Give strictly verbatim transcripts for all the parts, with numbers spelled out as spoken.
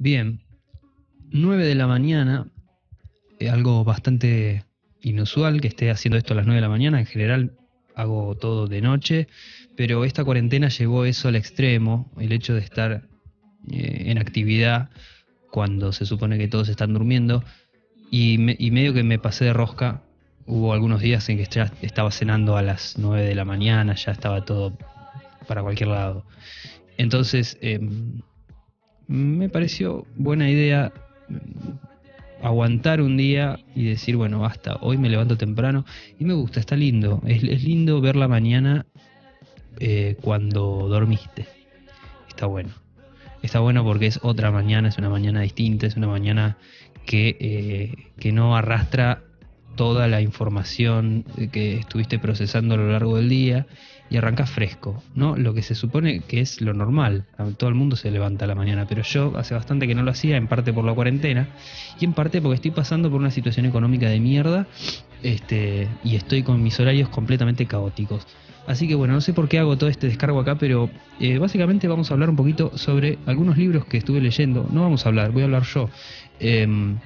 Bien, nueve de la mañana, eh, algo bastante inusual que esté haciendo esto a las nueve de la mañana. En general hago todo de noche, pero esta cuarentena llevó eso al extremo, el hecho de estar eh, en actividad cuando se supone que todos están durmiendo, y, me- y medio que me pasé de rosca. Hubo algunos días en que ya estaba cenando a las nueve de la mañana, ya estaba todo para cualquier lado. Entonces, em, me pareció buena idea mm, aguantar un día y decir, bueno, basta, hoy me levanto temprano. Y me gusta, está lindo. Es, es lindo ver la mañana eh, cuando dormiste. Está bueno. Está bueno porque es otra mañana, es una mañana distinta, es una mañana que, eh, que no arrastra toda la información que estuviste procesando a lo largo del día y arrancas fresco, ¿no? Lo que se supone que es lo normal. Todo el mundo se levanta a la mañana, pero yo hace bastante que no lo hacía, en parte por la cuarentena y en parte porque estoy pasando por una situación económica de mierda, este, y estoy con mis horarios completamente caóticos. Así que bueno, no sé por qué hago todo este descargo acá, pero eh, básicamente vamos a hablar un poquito sobre algunos libros que estuve leyendo. No vamos a hablar, voy a hablar yo. Em,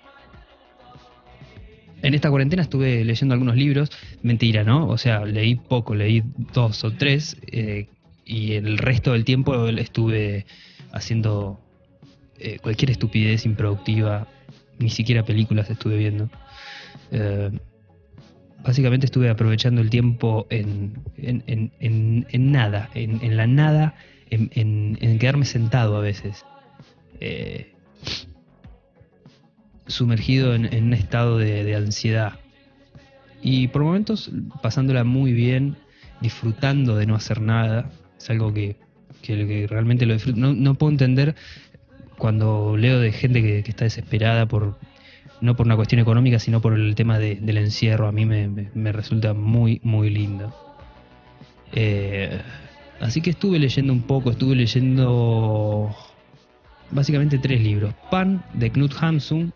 en esta cuarentena estuve leyendo algunos libros, mentira, ¿no? O sea, leí poco, leí dos o tres, eh, y el resto del tiempo estuve haciendo eh, cualquier estupidez improductiva, ni siquiera películas estuve viendo. Eh, Básicamente estuve aprovechando el tiempo en, en, en, en, en nada, en, en la nada, en, en, en quedarme sentado a veces. Eh, Sumergido en, en un estado de, de ansiedad. Y por momentos pasándola muy bien, disfrutando de no hacer nada. Es algo que, que, que realmente lo disfruto. No, no puedo entender cuando leo de gente que, que está desesperada por, no por una cuestión económica, sino por el tema de, del encierro. A mí me, me, me resulta muy, muy lindo. Eh, Así que estuve leyendo un poco, estuve leyendo básicamente tres libros. Pan, de Knut Hamsun,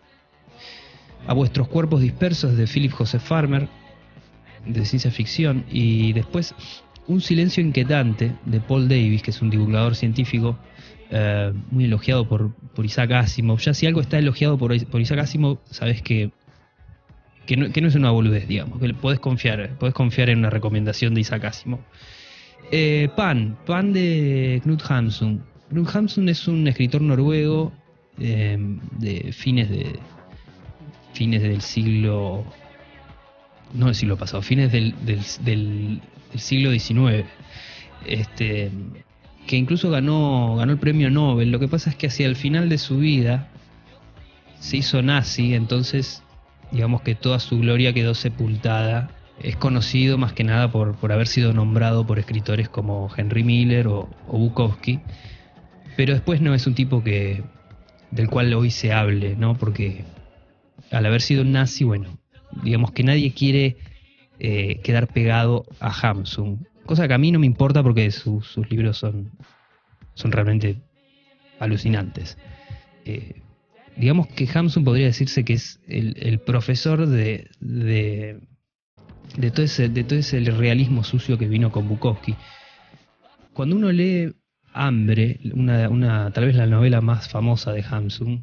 A vuestros cuerpos dispersos, de Philip Joseph Farmer, de ciencia ficción, y después Un silencio inquietante, de Paul Davies, que es un divulgador científico eh, muy elogiado por, por Isaac Asimov. Ya si algo está elogiado por, por Isaac Asimov, sabes que, que, no, que no es una boludez, digamos, que podés confiar, podés confiar en una recomendación de Isaac Asimov. Eh, Pan, Pan de Knut Hamsun. Knut Hamsun es un escritor noruego eh, de fines de fines del siglo, no del siglo pasado, fines del, del, del, del siglo diecinueve, este, que incluso ganó, ganó el premio Nobel. Lo que pasa es que hacia el final de su vida se hizo nazi, entonces digamos que toda su gloria quedó sepultada. Es conocido más que nada por, por haber sido nombrado por escritores como Henry Miller o, o Bukowski, pero después no es un tipo que del cual hoy se hable, ¿no? Porque al haber sido un nazi, bueno, digamos que nadie quiere eh, quedar pegado a Hamsun, cosa que a mí no me importa porque su, sus libros son, son realmente alucinantes. Eh, digamos que Hamsun podría decirse que es el, el profesor de, de, de, todo ese, de todo ese realismo sucio que vino con Bukowski. Cuando uno lee Hambre, una, una, tal vez la novela más famosa de Hamsun,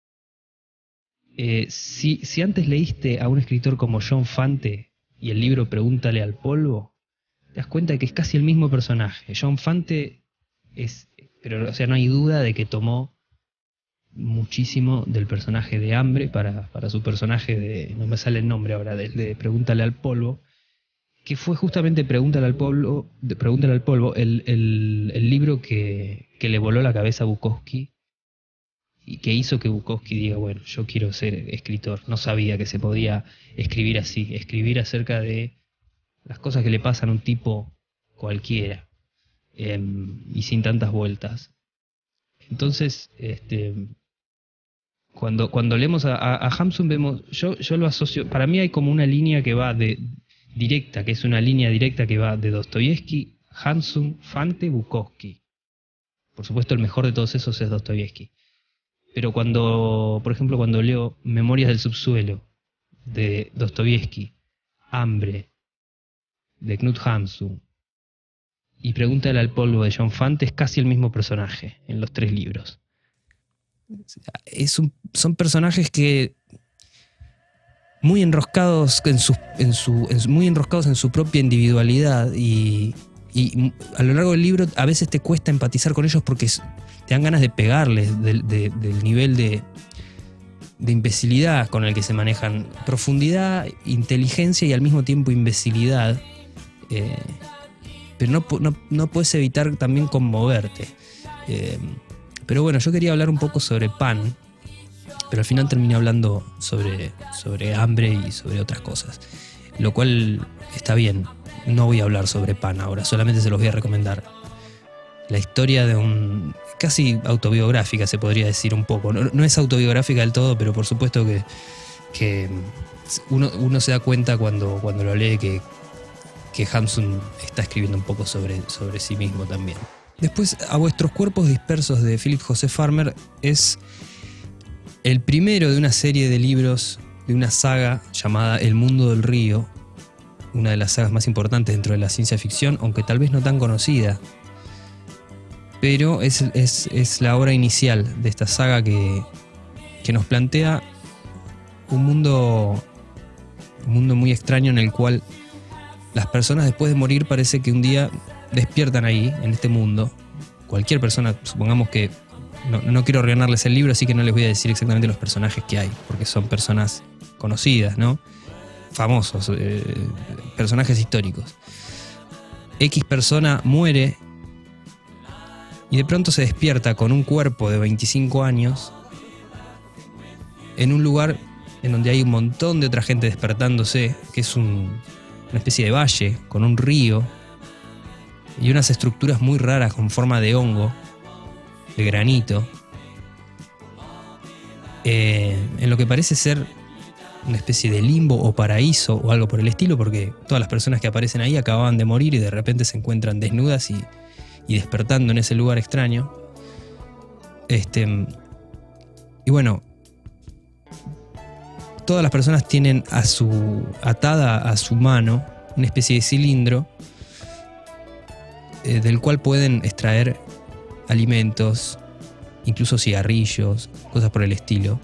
Eh, si, si antes leíste a un escritor como John Fante y el libro Pregúntale al polvo, te das cuenta de que es casi el mismo personaje. John Fante es, pero o sea, no hay duda de que tomó muchísimo del personaje de Hambre para, para su personaje de, no me sale el nombre ahora, de, de Pregúntale al polvo, que fue justamente Pregúntale al polvo, de Pregúntale al polvo, el, el, el libro que, que le voló la cabeza a Bukowski y que hizo que Bukowski diga, bueno, yo quiero ser escritor. No sabía que se podía escribir así, escribir acerca de las cosas que le pasan a un tipo cualquiera, eh, y sin tantas vueltas. Entonces, este, cuando, cuando leemos a, a, a Hamsun vemos, yo, yo lo asocio, para mí hay como una línea que va de directa, que es una línea directa que va de Dostoyevsky, Hamsun, Fante, Bukowski. Por supuesto, el mejor de todos esos es Dostoyevsky. Pero cuando, por ejemplo, cuando leo Memorias del subsuelo de Dostoyevsky, Hambre de Knut Hamsun y Pregúntale al polvo de John Fante, es casi el mismo personaje en los tres libros. es un, son personajes que muy enroscados en su, en su, en su, muy enroscados en su propia individualidad y, y a lo largo del libro a veces te cuesta empatizar con ellos porque te dan ganas de pegarles de, de, del nivel de, de imbecilidad con el que se manejan. Profundidad, inteligencia y al mismo tiempo imbecilidad. Eh, pero no, no, no puedes evitar también conmoverte. Eh, pero bueno, yo quería hablar un poco sobre Pan, pero al final terminé hablando sobre, sobre hambre y sobre otras cosas, lo cual está bien. No voy a hablar sobre Pan ahora, solamente se los voy a recomendar. La historia de un... casi autobiográfica se podría decir un poco. No, no es autobiográfica del todo, pero por supuesto que, que uno, uno se da cuenta cuando, cuando lo lee que, que Hamsun está escribiendo un poco sobre, sobre sí mismo también. Después, A vuestros cuerpos dispersos, de Philip José Farmer, es el primero de una serie de libros, de una saga llamada El mundo del río, una de las sagas más importantes dentro de la ciencia ficción, aunque tal vez no tan conocida. Pero es, es, es la obra inicial de esta saga que, que nos plantea un mundo, un mundo muy extraño en el cual las personas después de morir parece que un día despiertan ahí, en este mundo. Cualquier persona, supongamos que... No, no quiero arruinarles el libro, así que no les voy a decir exactamente los personajes que hay, porque son personas conocidas, ¿no? Famosos, eh, personajes históricos. X persona muere y de pronto se despierta con un cuerpo de veinticinco años en un lugar en donde hay un montón de otra gente despertándose, que es un, una especie de valle con un río y unas estructuras muy raras con forma de hongo, de granito, eh, en lo que parece ser una especie de limbo o paraíso o algo por el estilo, porque todas las personas que aparecen ahí acababan de morir y de repente se encuentran desnudas y, y despertando en ese lugar extraño. Este, y bueno, todas las personas tienen a su, atada a su mano una especie de cilindro eh, del cual pueden extraer alimentos, incluso cigarrillos, cosas por el estilo.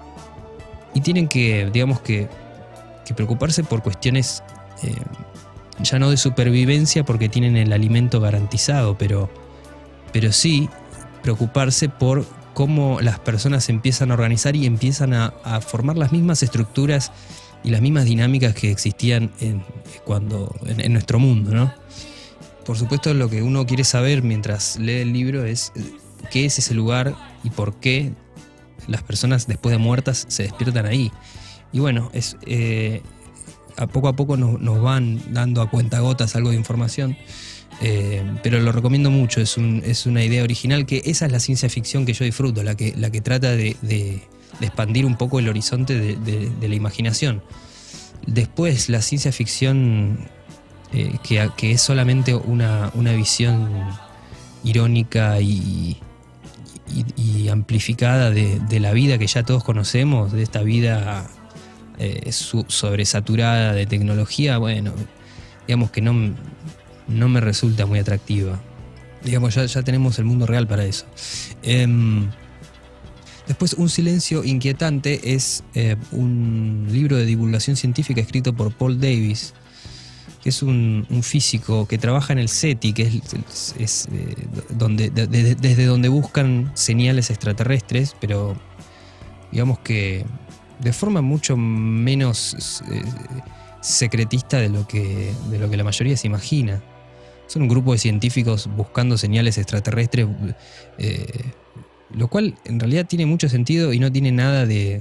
Y tienen que, digamos que, que preocuparse por cuestiones eh, ya no de supervivencia porque tienen el alimento garantizado, pero, pero sí preocuparse por cómo las personas se empiezan a organizar y empiezan a, a formar las mismas estructuras y las mismas dinámicas que existían en, cuando, en, en nuestro mundo, ¿no? Por supuesto, lo que uno quiere saber mientras lee el libro es qué es ese lugar y por qué las personas después de muertas se despiertan ahí. Y bueno, es, eh, a poco a poco nos, nos van dando a cuentagotas algo de información, eh, pero lo recomiendo mucho. Es, un, es una idea original, que esa es la ciencia ficción que yo disfruto, la que, la que trata de, de, de expandir un poco el horizonte de, de, de la imaginación. Después, la ciencia ficción eh, que, que es solamente una, una visión irónica y, y, y amplificada de, de la vida que ya todos conocemos, de esta vida eh, su, sobresaturada de tecnología, bueno, digamos que no, no me resulta muy atractiva. Digamos, ya, ya tenemos el mundo real para eso. Eh, después, Un silencio inquietante es eh, un libro de divulgación científica escrito por Paul Davies, que es un, un físico que trabaja en el SETI, que es, es, es eh, donde, de, de, desde donde buscan señales extraterrestres, pero digamos que de forma mucho menos eh, secretista de lo, que, de lo que la mayoría se imagina. Son un grupo de científicos buscando señales extraterrestres, eh, lo cual en realidad tiene mucho sentido y no tiene nada de...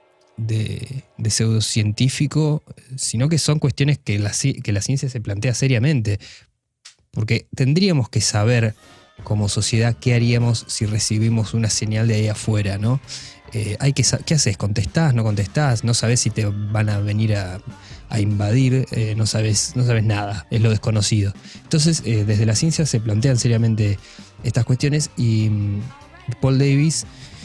de, de pseudocientífico, sino que son cuestiones que la, que la ciencia se plantea seriamente, porque tendríamos que saber como sociedad qué haríamos si recibimos una señal de ahí afuera, ¿no? Eh, hay que, ¿qué haces? ¿Contestás? ¿No contestás? ¿No sabes si te van a venir a, a invadir? Eh, no sabes, no sabes nada, es lo desconocido. Entonces, eh, desde la ciencia se plantean seriamente estas cuestiones y Paul Davies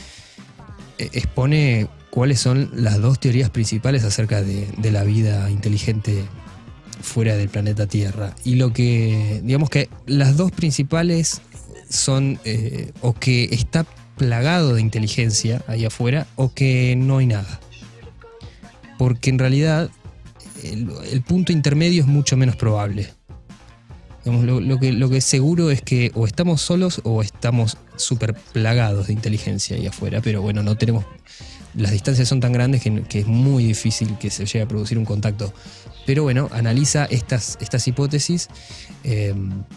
eh, expone cuáles son las dos teorías principales acerca de, de la vida inteligente fuera del planeta Tierra. Y lo que, digamos que las dos principales son, eh, o que está plagado de inteligencia ahí afuera o que no hay nada. Porque en realidad el, el punto intermedio es mucho menos probable. Digamos, lo, lo, que, lo que es seguro es que o estamos solos o estamos súper plagados de inteligencia ahí afuera, pero bueno, no tenemos... Las distancias son tan grandes que, que es muy difícil que se llegue a producir un contacto. Pero bueno, analiza estas, estas hipótesis eh,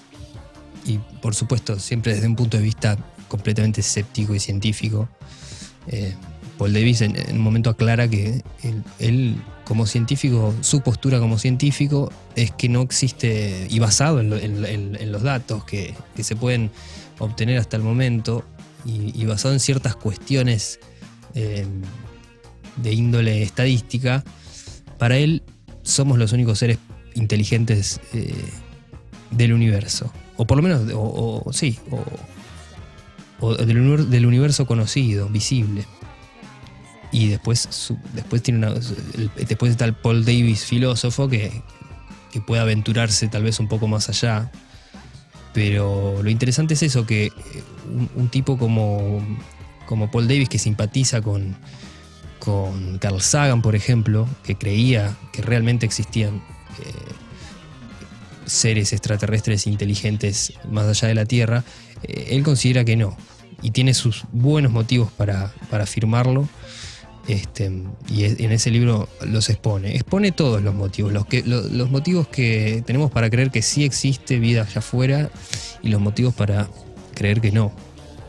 y por supuesto siempre desde un punto de vista completamente escéptico y científico. Eh, Paul Davies en, en un momento aclara que él, él como científico, su postura como científico es que no existe, y basado en, lo, en, en, en los datos que, que se pueden obtener hasta el momento y, y basado en ciertas cuestiones eh, de índole estadística, para él somos los únicos seres inteligentes eh, del universo, o por lo menos, o, o sí, o, o del, del universo conocido, visible. Y después, su, después, tiene una, el, después está el Paul Davies filósofo que, que puede aventurarse tal vez un poco más allá. Pero lo interesante es eso, que un, un tipo como, como Paul Davies, que simpatiza con, con Carl Sagan, por ejemplo, que creía que realmente existían eh, seres extraterrestres inteligentes más allá de la Tierra, eh, él considera que no. Y tiene sus buenos motivos para, para afirmarlo. Este, y en ese libro los expone. Expone todos los motivos, los, que, los, los motivos que tenemos para creer que sí existe vida allá afuera y los motivos para creer que no.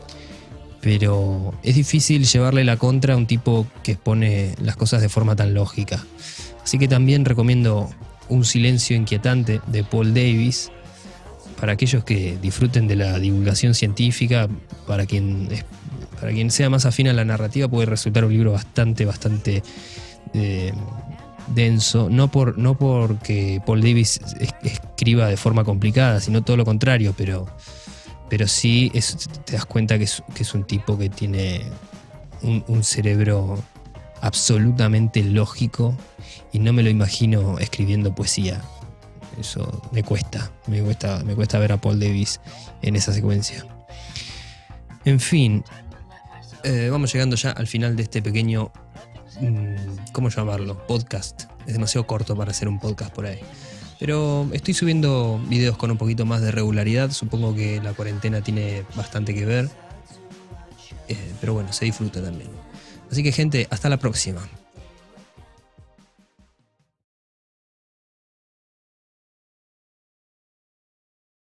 Pero es difícil llevarle la contra a un tipo que expone las cosas de forma tan lógica. Así que también recomiendo Un silencio inquietante de Paul Davies para aquellos que disfruten de la divulgación científica. Para quien Para quien sea más afín a la narrativa puede resultar un libro bastante, bastante eh, denso. No, por, no porque Paul Davies es, escriba de forma complicada, sino todo lo contrario, pero, pero sí es, te das cuenta que es, que es un tipo que tiene un, un cerebro absolutamente lógico y no me lo imagino escribiendo poesía. Eso me cuesta, me cuesta, me cuesta ver a Paul Davies en esa secuencia. En fin... Eh, vamos llegando ya al final de este pequeño, ¿cómo llamarlo? Podcast. Es demasiado corto para hacer un podcast por ahí. Pero estoy subiendo videos con un poquito más de regularidad. Supongo que la cuarentena tiene bastante que ver. Eh, pero bueno, se disfruta también. Así que gente, hasta la próxima.